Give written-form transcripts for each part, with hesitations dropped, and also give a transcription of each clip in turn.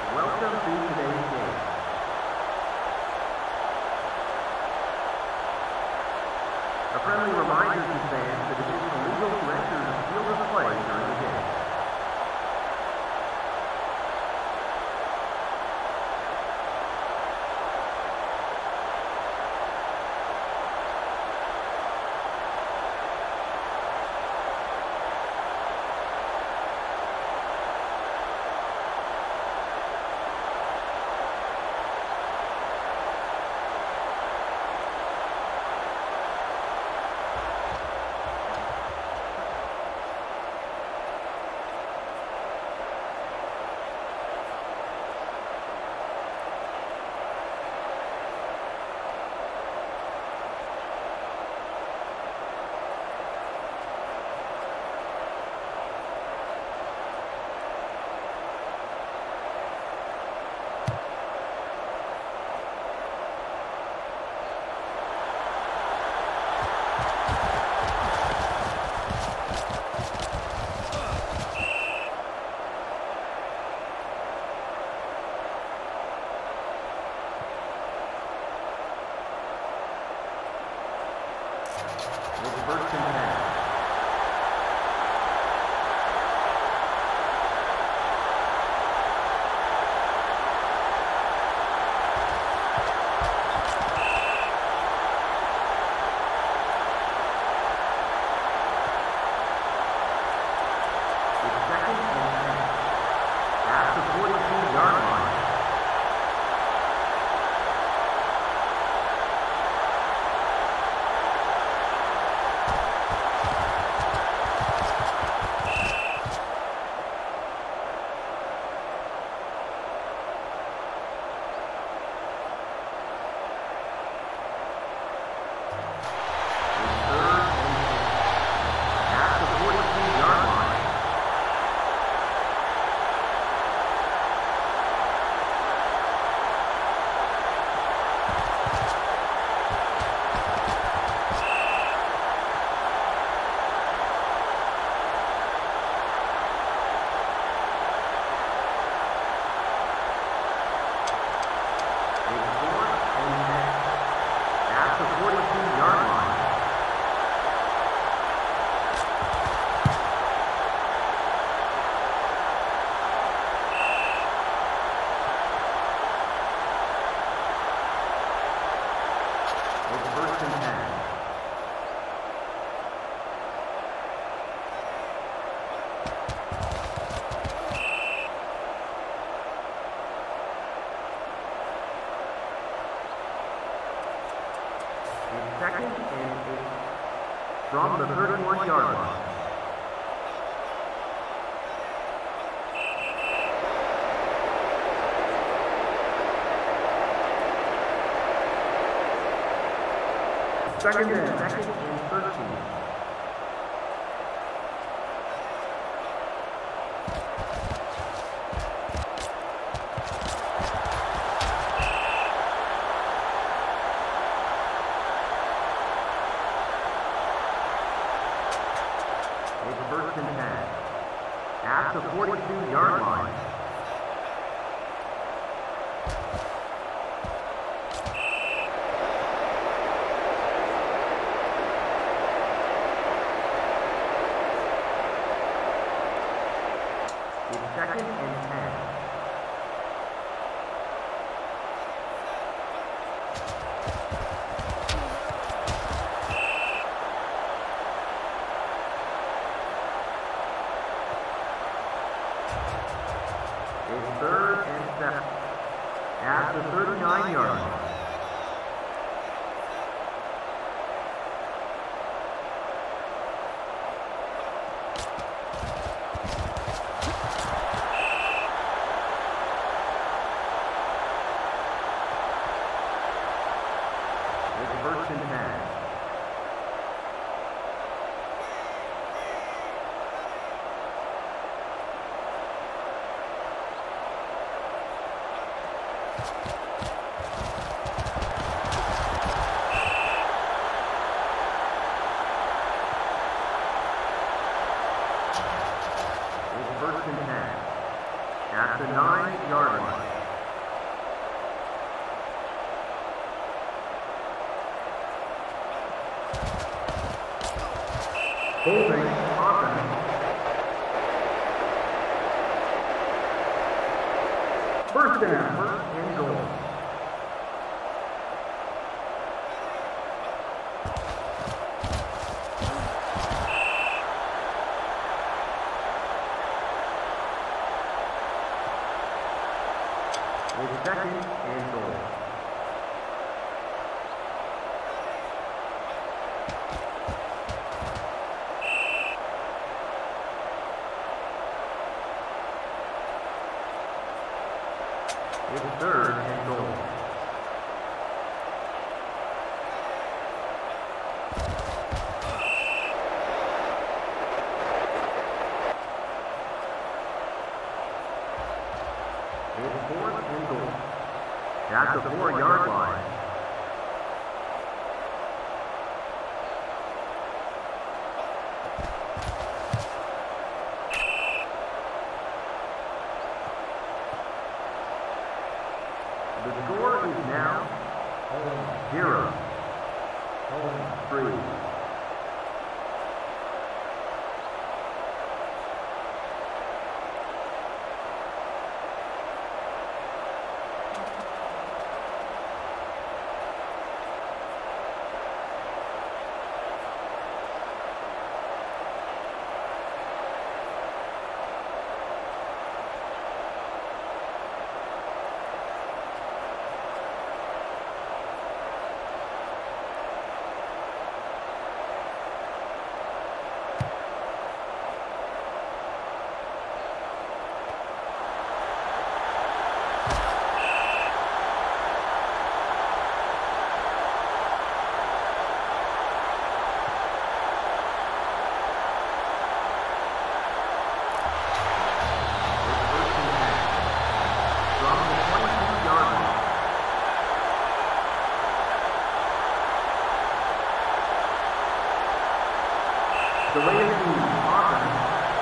Welcome to today's game. A friendly reminder to fans that it is illegal to enter the field of play during the game. First and 10. Second and 8 from the 31-yard line. Second and 13. First and 10. At the 42-yard line. It's second and 10. It's third and 7 at the 39-yard line. It's first and 10. First and 10 at at the 9-yard line. Holding offense. First down, first and goal. It's second and goal. It's third and goal. It's fourth and goal. At the 4-yard line. The score is now 0, 3. The way is offense.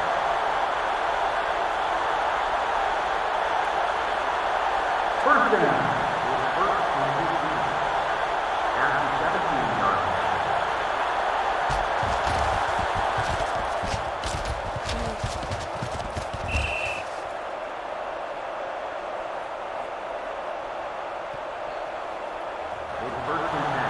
First down. First and 15. At the 17-yard line. It's first and 10.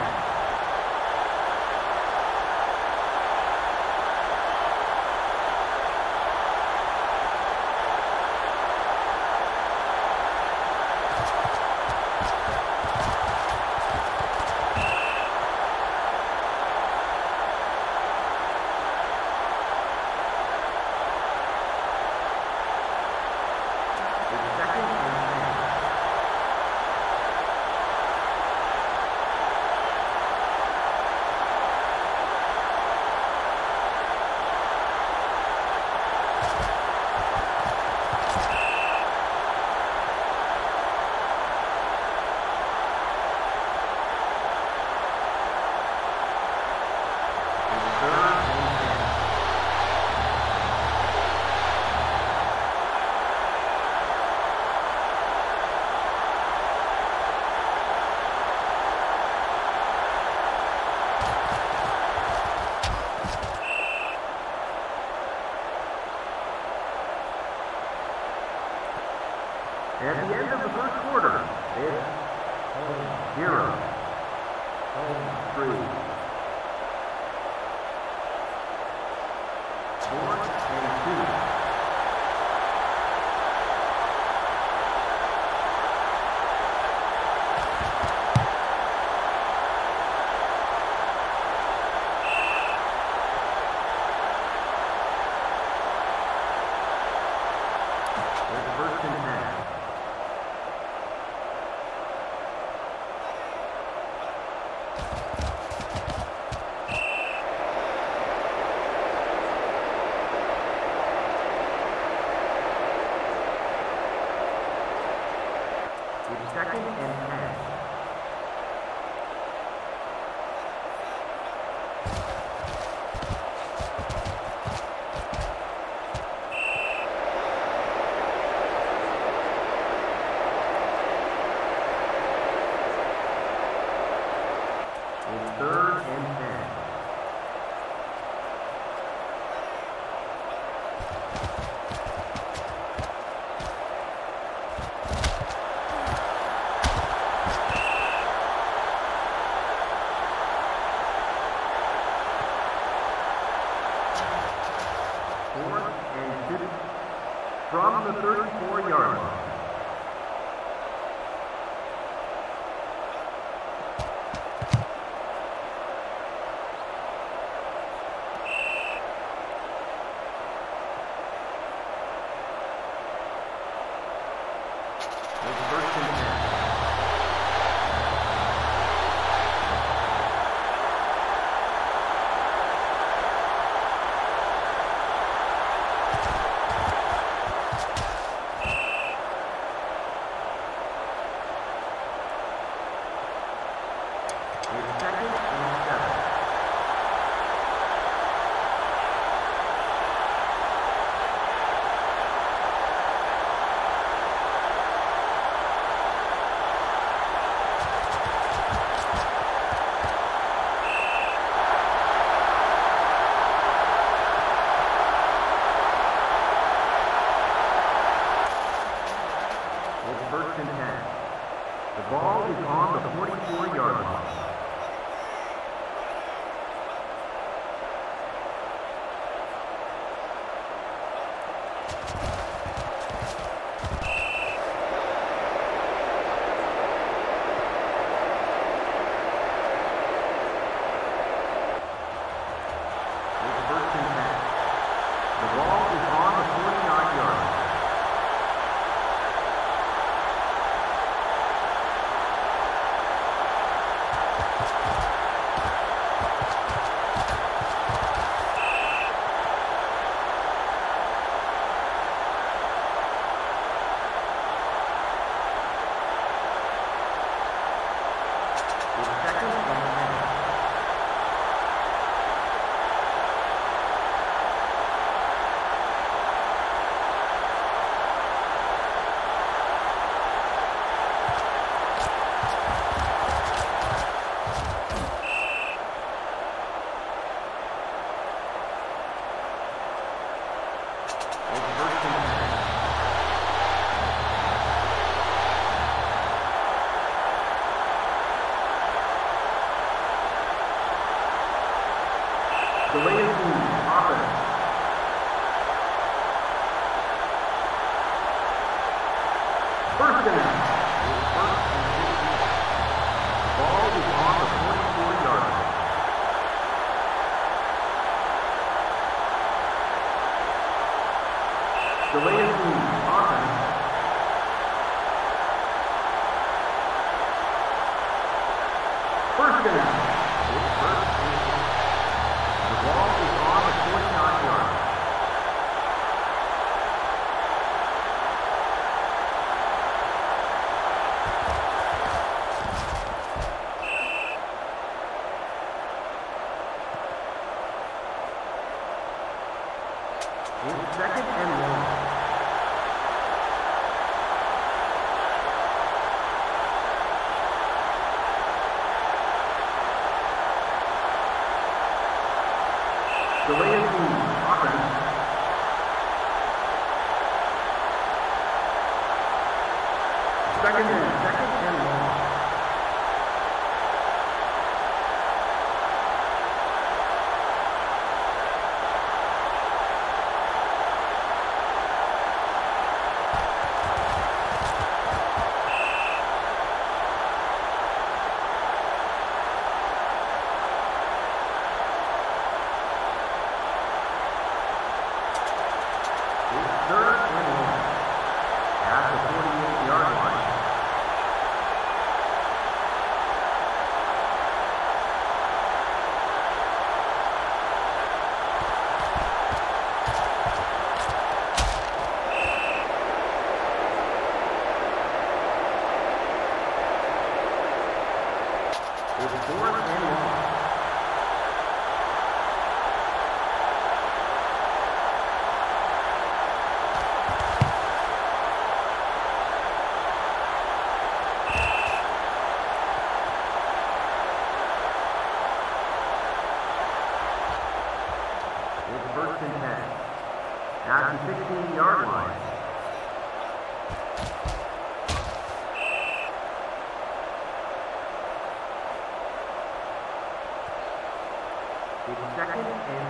At the end of the first quarter, it's 0, 3. Fourth and 2. First and 10. It's second and 10. 24-yard line.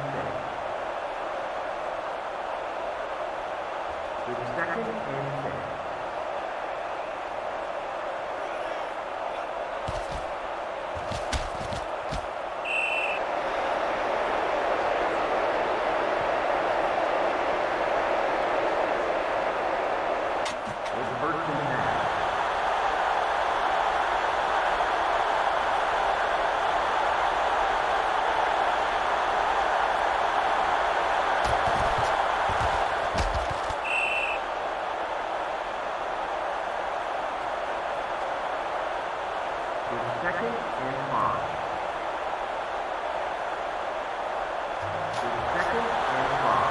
Second and 6. It's 2nd and 5. It's 2nd and 5.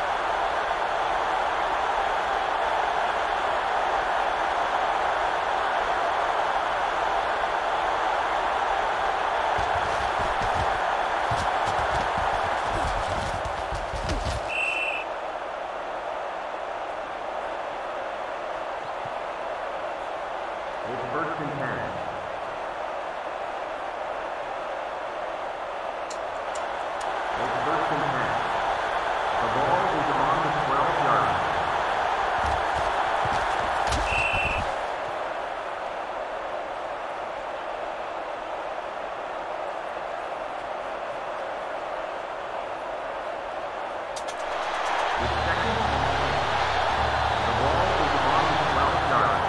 It's 1st and 10. It's 1st and 10. The ball is on the 12-yard line. It's 2nd and 10. The ball is on the 12-yard line.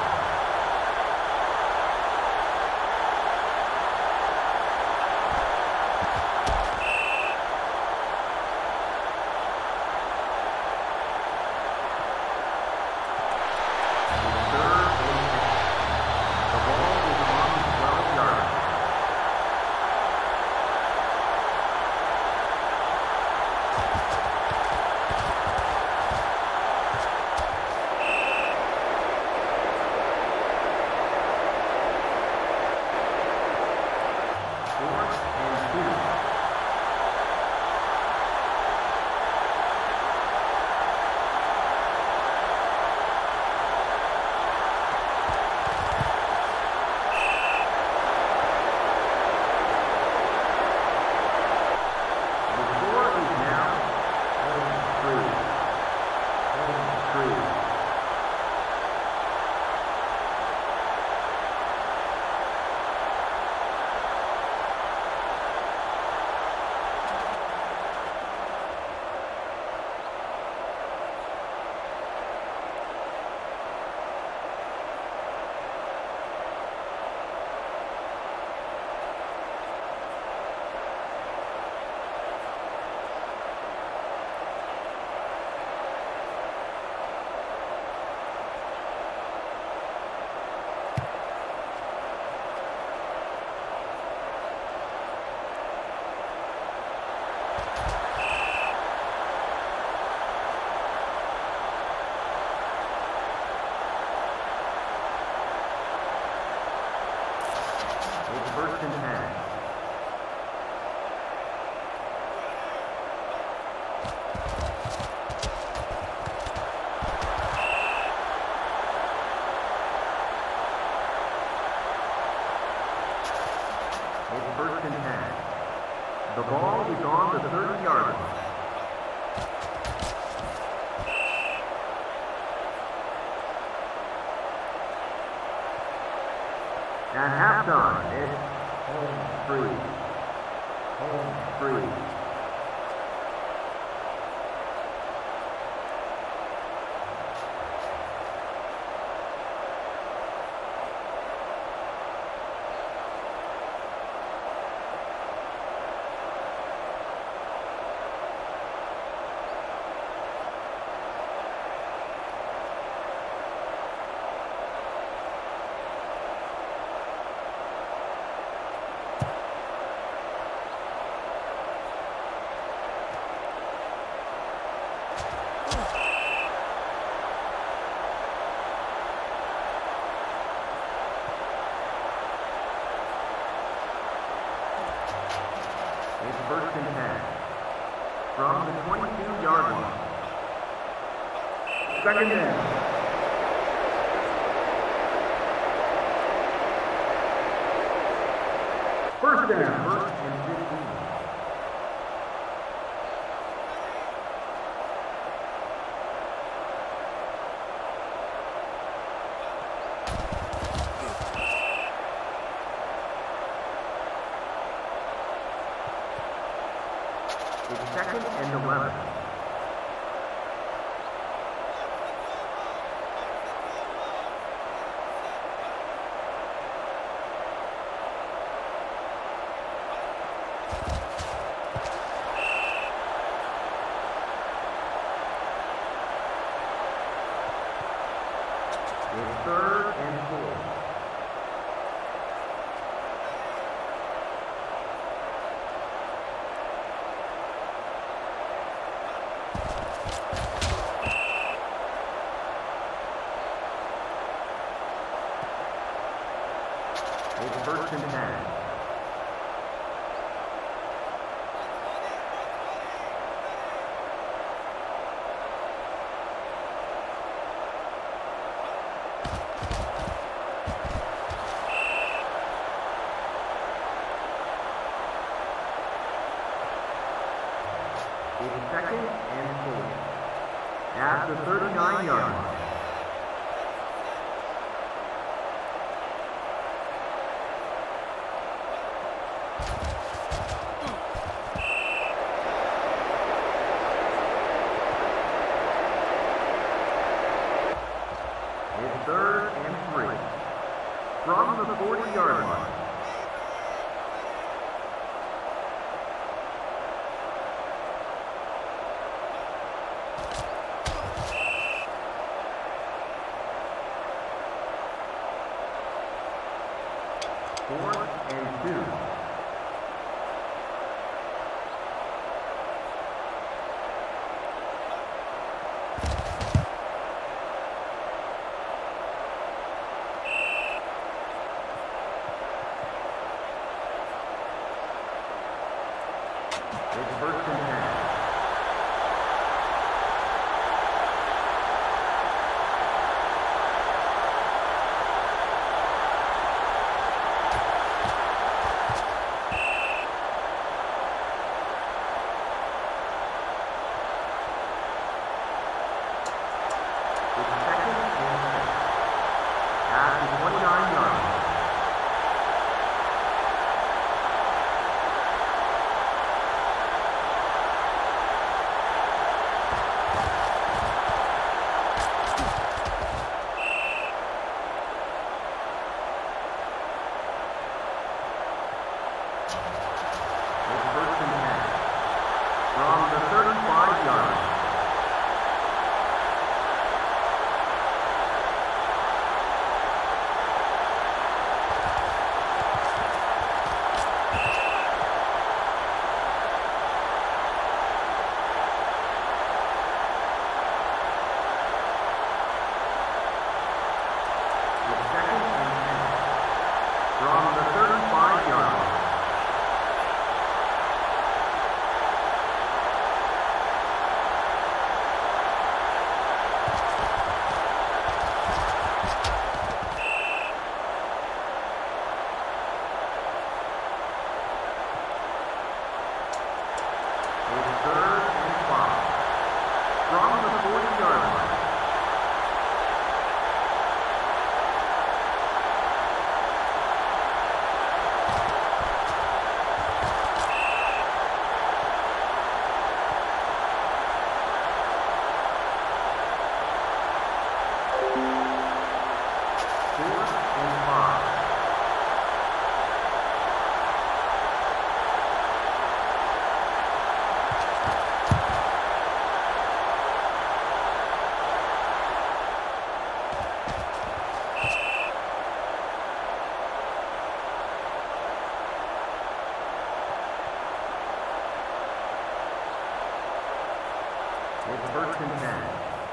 It's 1st and 10. It's 1st and 10. The ball is on the 30-yard line. At halftime, it's home free. Home free. It's 1st and 10. From the 22-yard line. 2nd down. First down. 1st and 15. It's 2nd and 11. It's 3rd and 4. It's first and 10. It's second and 4. At the 39-yard line. It's third and 3. From the 40-yard line. Fourth and 2. It's first and 10. From the 35-yard line. It's second and 10. From the 35-yard line. It's third and 5. From the 40-yard line. Fourth and 5. It's first and 10.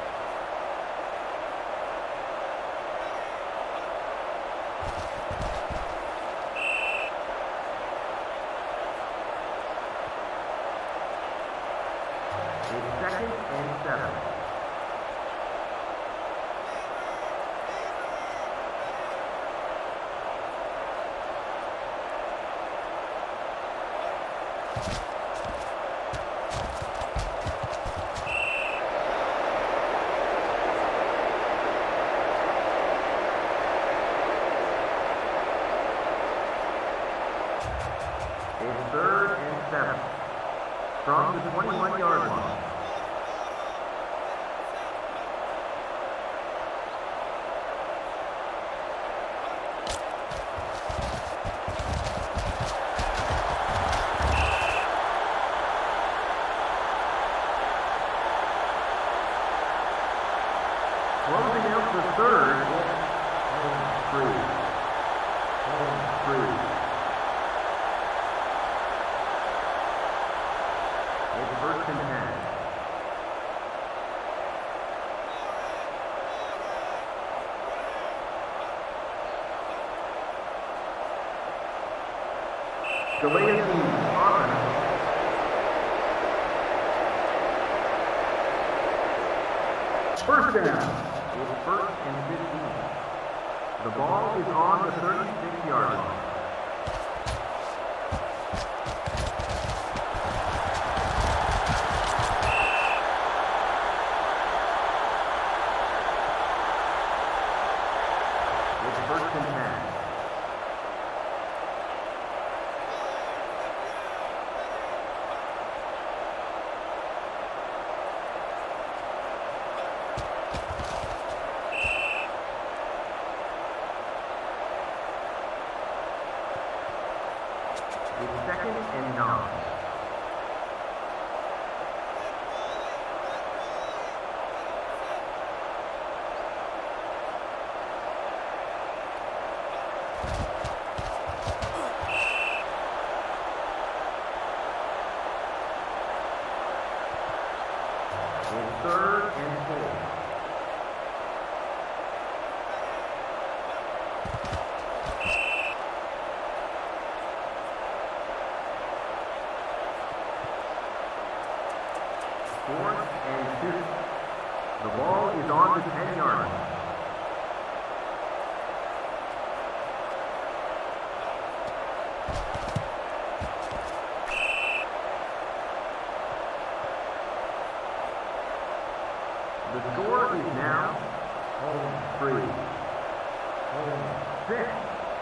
It's second and 7. It's third and 7. From the 21-yard line. Closing out the third. Home free. It's first and 10. Delay of game, offense. First down. It's first and 15. The ball is on the 36-yard line. It's first and 10. It's second and 9. It's third and 4. Fourth and 2. The ball is on the 10-yard line. The score is now home 3, home 6.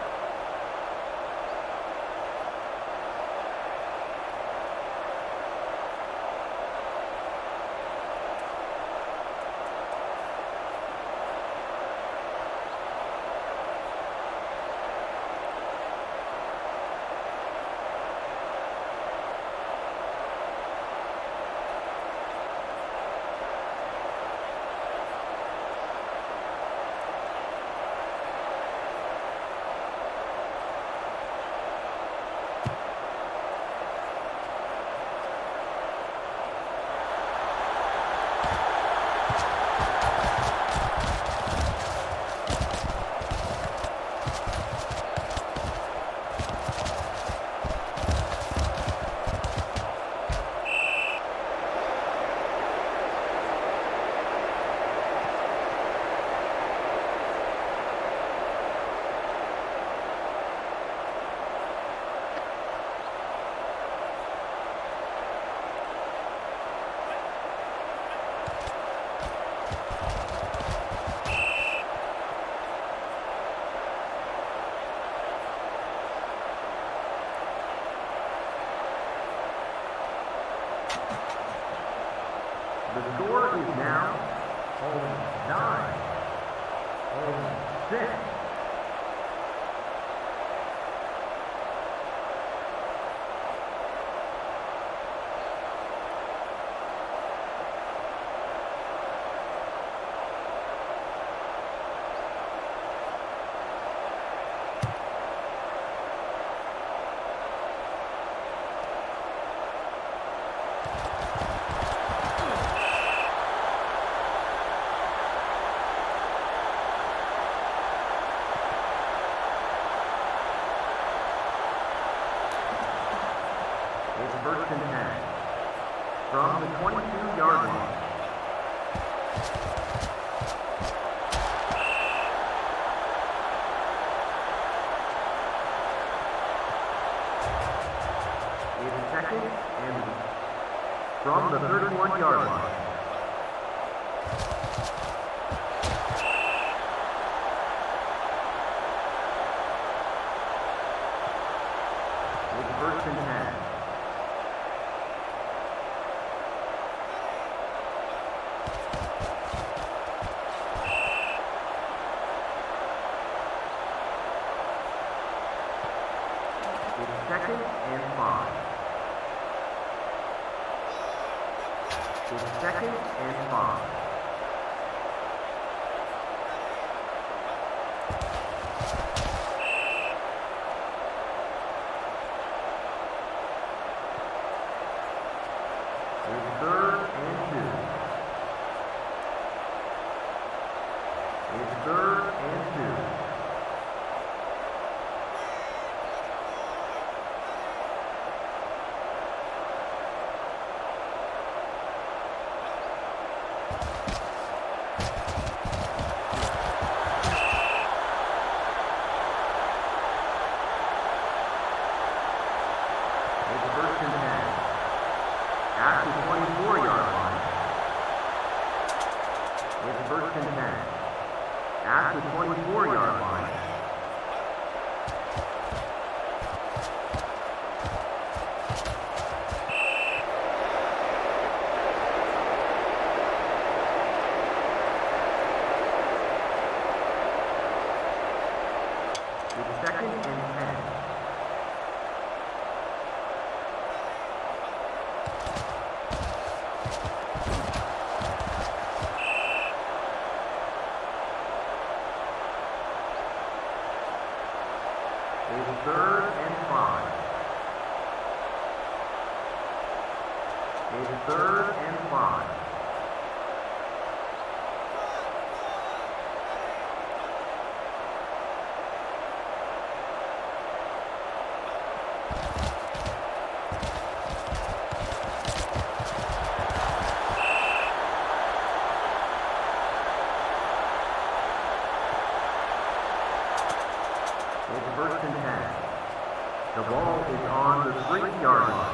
The score is now home 9, home 6. It's first and 10 from the 22-yard line. It's second and from the 31-yard line. It's first and 10. It's second and 5. It's second and 5. It's third and 2. It's third and 2. It's 3rd and 5. It's 3rd and 5. It's 1st and 10. The ball is on the 3-yard line.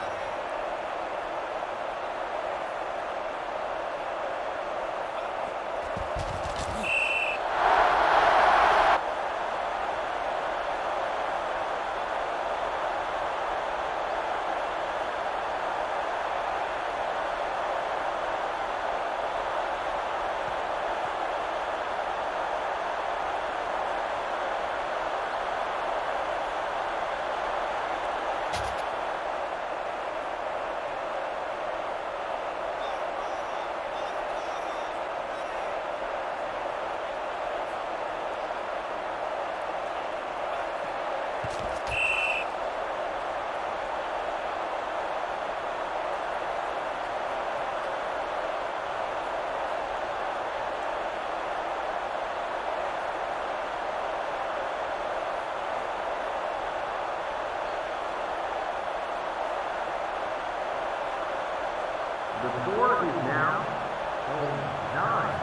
The score is now 9.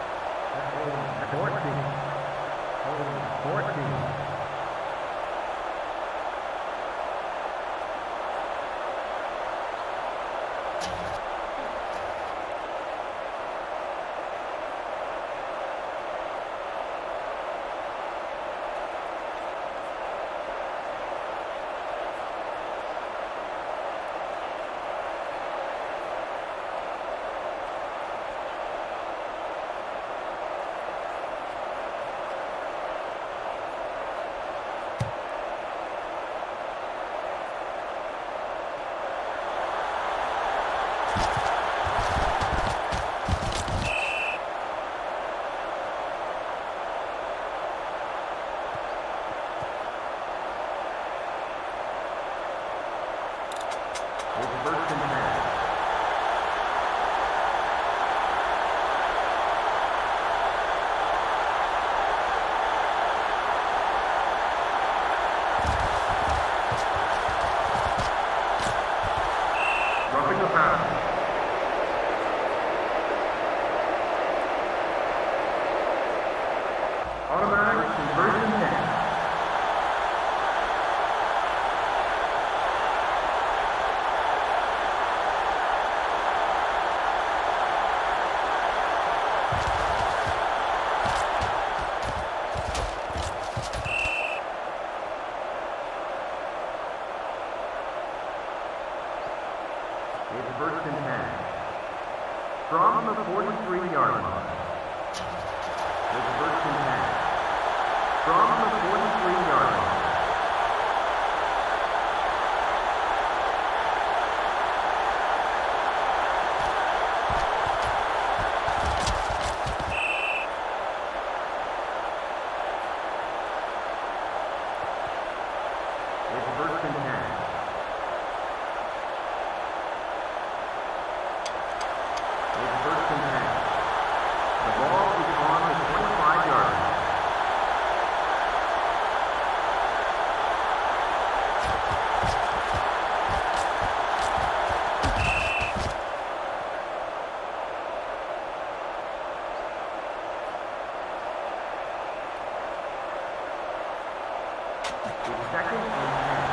14. 14. Automatic conversion net. It's 1st and 10. From the 43-yard line. It's 1st and 10. From the 43-yard line. It's 1st and 10. It's 1st and 10. The ball is on the 25-yard line. It's 2nd and 10.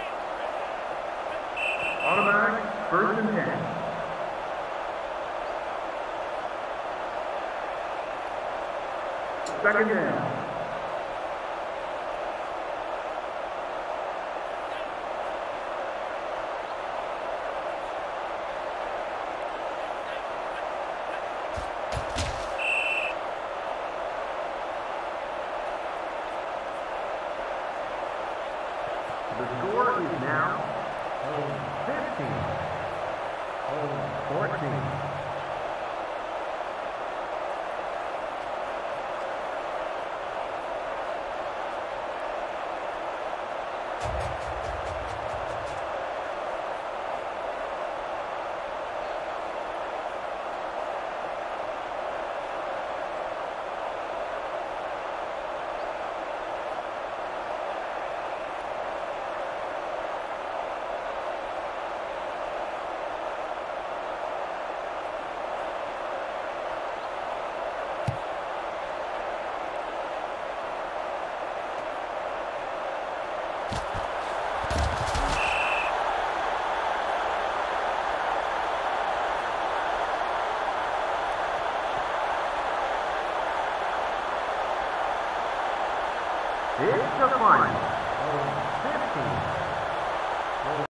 Automatic 1st and 10. Second down. The score is now 15, 14. It's the final. 15.